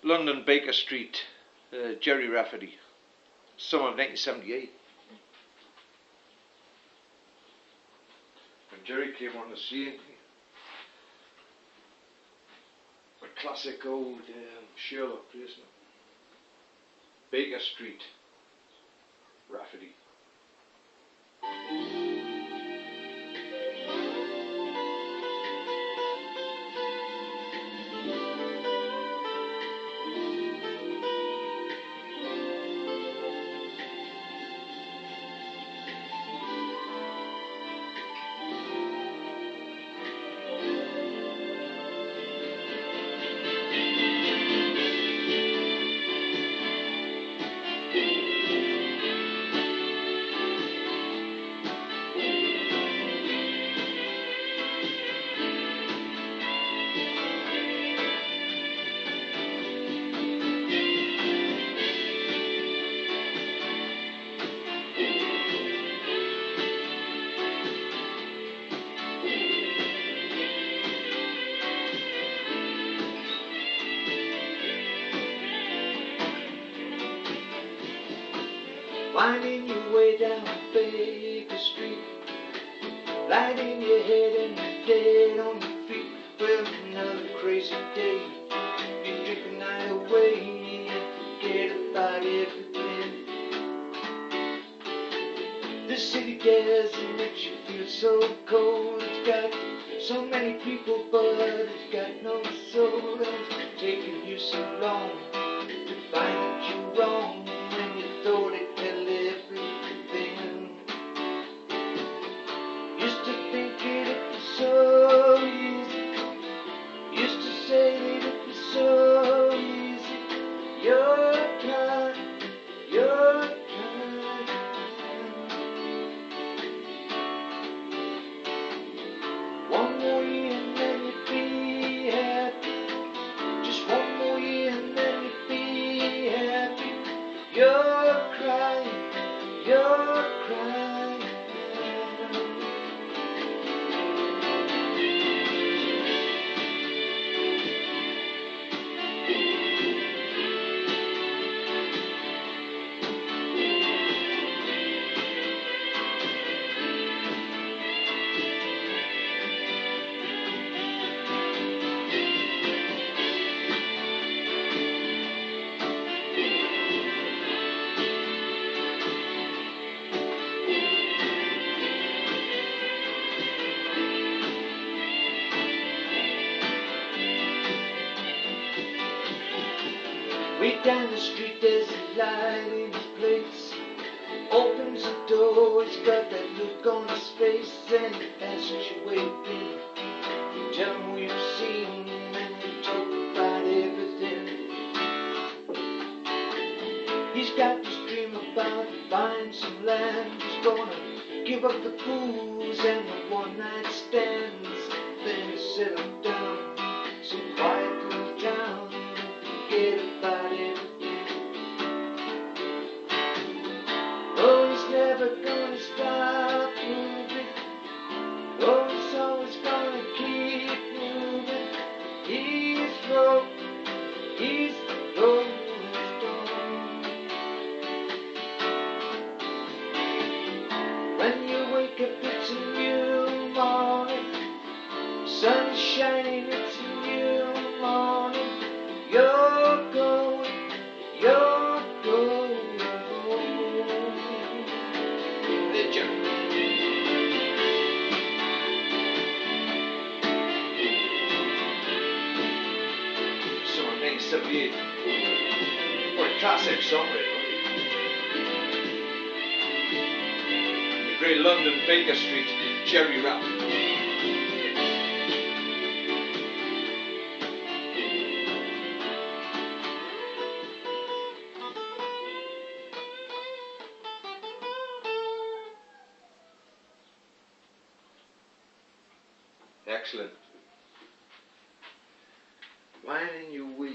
London Baker Street, Jerry Rafferty, summer of 1978. When Jerry came on the scene, a classic old Sherlock place now. Baker Street, Rafferty. Winding your way down Baker Street, lighting your head and you're dead on your feet. Well, another crazy day, you drink the night away and forget about everything. The city doesn't make you feel so cold. It's got so many people, but it's got no soul. And it's taken you so long to find that you're wrong, and you thought it held everything. Used to think it'd be so easy, used to say that it'd be so easy. You're kind, you're kind. One more year and then you'd be happy. Just one more year and then you'd be happy. You're crying, you're crying. Way down the street there's a light in his place. Opens the door, he's got that look on his face, and he asks you where you've been. You tell him who you've seen, and you talk about everything. He's got this dream about buying some land. He's gonna give up the booze and the one-night stands. Then he'll settle down, some quiet little town, forget about everything. Oh, he's never gonna stop moving. Oh, he's always gonna keep moving. He's the rolling stone. When you wake up, it's a new morning. Sun's shining, it's a new morning. You're going, you're going. The jump. So 1978. What a classic song, really. The great London Baker Street, Jerry Rafferty. Excellent. Winding your way